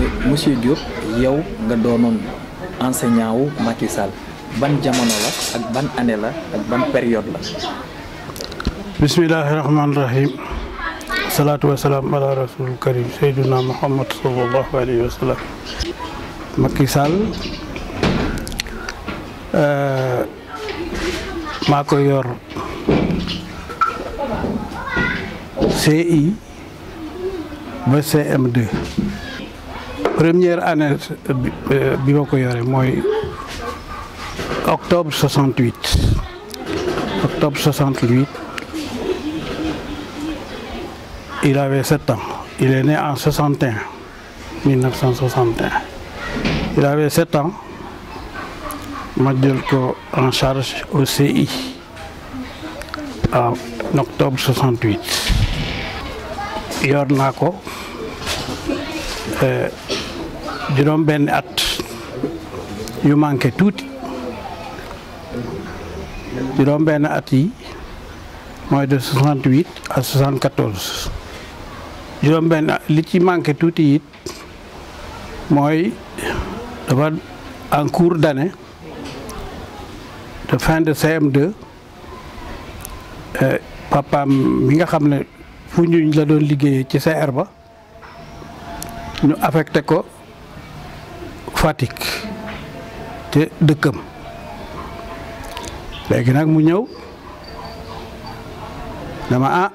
monsieur Diop yow nga doonoon enseignant wu Macky Sall ban jamono la ak ban année la ak ban période la. bismillahi rahmaani rahim salaatu wa salaam ala rasul karim sayyiduna Muhammad sallallahu alayhi wa sallam. Macky Sall maa ko yor CI ba CM2 première année bi ma ko yore mooy octobre 68 il avait 7 ans. Il est né en 1961. Il avait 7 ans. Ma jël ko en charge au CI en octobre 68. yor naa ko juróom benn at yu manqué tuuti juróom benn at yi mooy de 68 à 74 juróom benn li ci manqué tuuti it mooy dafa en cours d'année de fin de CM2 papaam mi nga xam ne fu ñu la doon liggéeyee ci CR ba ñu affecté ko Fatick te dëkkam léegi nag mu ñëw dama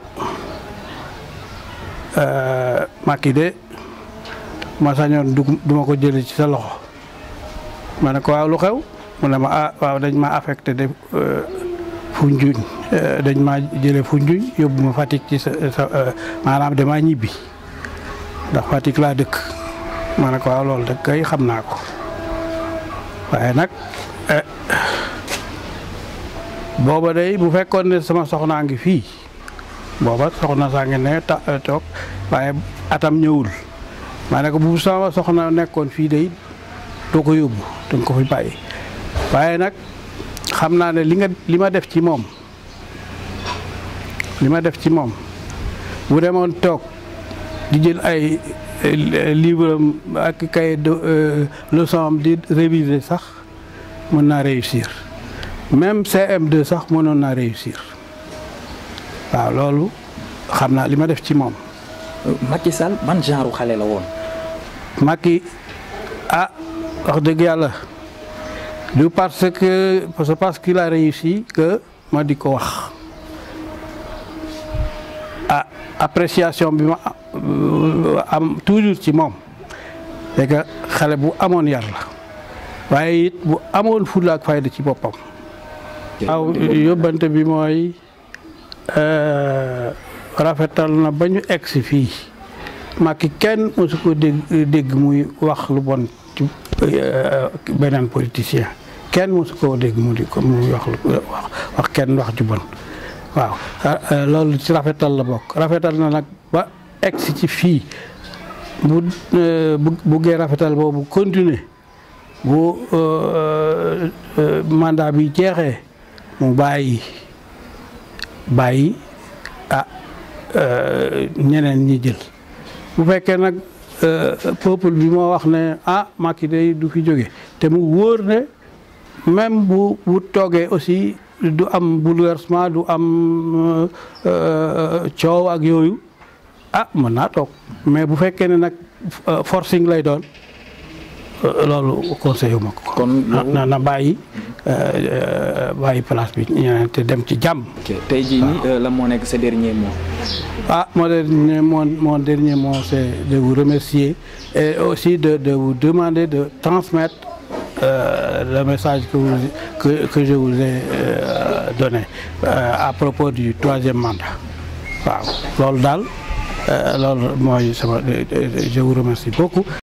Macky de ma sañoon duma ko jële ci sa loxo ma ne ko waaw lu xew mu ne ma waaw dañ ma affecté de Foundiougne dañ ma jële Foundiougne yóbbu ma Fatick ci sa maanaam damaa ñibbi ndax Fatick laa dëkk ma ne ko waaw loolu de kay xam naa ko waaye nag booba day bu fekkoon ne sama soxnaa ngi fii booba soxna saa ngi ne toog waaye atam ñëwul maa ne ko bu sama soxna nekkoon fii day doo ko yóbbu danga ko fi bàyyi waaye nag xam naa ne li ma def ci moom bu demoon toog di jël ay livre ak kay leçon am di réviser sax mën naa réussir même CM2 sax mënoon naa réussir waaw loolu xam naa li ma def ci moom. Macky Sall ban genre xale la woon. Macky wax dëgg yàlla du parce qu'il a réussi que ma di ko wax appréciation bi ma am toujours ci moom c'est que xale bu amoon yar la waaye it bu amoon fulla ak fayda ci boppam. waaw yóbbante bi mooy rafetal na ba ñu egsi fii Macky kenn mosu ko dégg muy wax lu bon ci beneen politicien kenn mosu koo dégg mu di ko muy wax kenn wax ju bon waaw loolu ci rafetal la bokk rafetal na nag ba egsi ci fii bu buggee rafetal boobu continuer bu mandat bi jeexee mu bàyyi ñeneen ñi jël bu fekkee nag peuple bi moo wax ne Macky day du fi jóge te mu wóor ne même bu toogee aussi du am bouleversement du am coow ak yooyu mën naa toog mais bu fekkee ne nag forcing lay doon loolu conseil wu ma ko. kon na bàyyi place bi ñeneen te dem ci jàmm. tey jii nii la moo nekk sa dernier mot. Mon dernier mot c'est de vous remercier et aussi de vous demander de transmettre le message que je vous ai donné à propos du 3e mandat waaw loolu daal loolu mooy sama je vous remercie beaucoup.